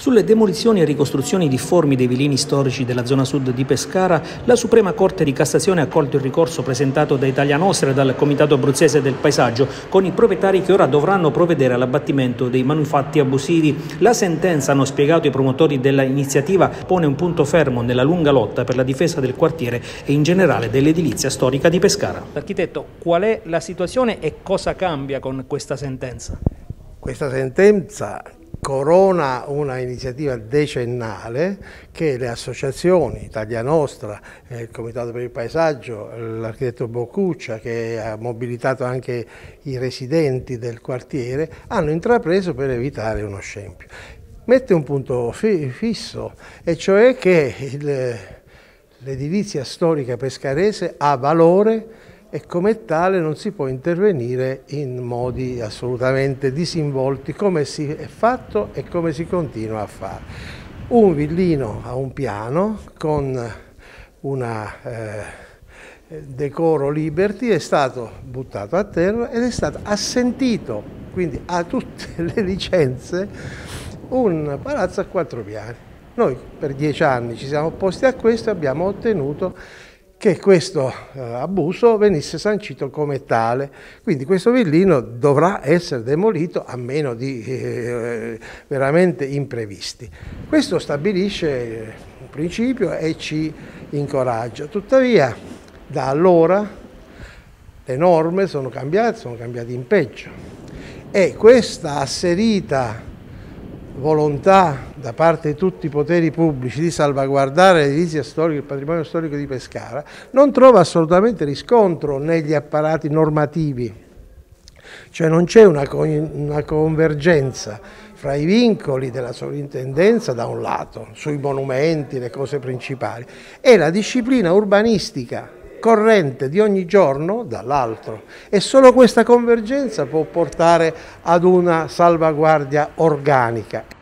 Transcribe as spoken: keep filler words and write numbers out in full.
Sulle demolizioni e ricostruzioni difformi dei vilini storici della zona sud di Pescara, la Suprema Corte di Cassazione ha accolto il ricorso presentato da Italia Nostra e dal Comitato Abruzzese del Paesaggio, con i proprietari che ora dovranno provvedere all'abbattimento dei manufatti abusivi. La sentenza, hanno spiegato i promotori dell'iniziativa, pone un punto fermo nella lunga lotta per la difesa del quartiere e in generale dell'edilizia storica di Pescara. Architetto, qual è la situazione e cosa cambia con questa sentenza? Questa sentenza corona una iniziativa decennale che le associazioni, Italia Nostra, il Comitato per il Paesaggio, l'architetto Boccuccia, che ha mobilitato anche i residenti del quartiere, hanno intrapreso per evitare uno scempio. Mette un punto fi fisso, e cioè che l'edilizia storica pescarese ha valore e come tale non si può intervenire in modi assolutamente disinvolti, come si è fatto e come si continua a fare. Un villino a un piano con una eh, decoro Liberty è stato buttato a terra ed è stato assentito, quindi a tutte le licenze, un palazzo a quattro piani. Noi per dieci anni ci siamo opposti a questo e abbiamo ottenuto che questo eh, abuso venisse sancito come tale. Quindi questo villino dovrà essere demolito a meno di eh, veramente imprevisti. Questo stabilisce un principio e ci incoraggia. Tuttavia, da allora le norme sono cambiate, sono cambiate in peggio, e questa asserita volontà da parte di tutti i poteri pubblici di salvaguardare l'edilizia storica, il patrimonio storico di Pescara, non trova assolutamente riscontro negli apparati normativi. Cioè non c'è una, una convergenza fra i vincoli della sovrintendenza da un lato, sui monumenti, le cose principali, e la disciplina urbanistica corrente di ogni giorno dall'altro, e solo questa convergenza può portare ad una salvaguardia organica.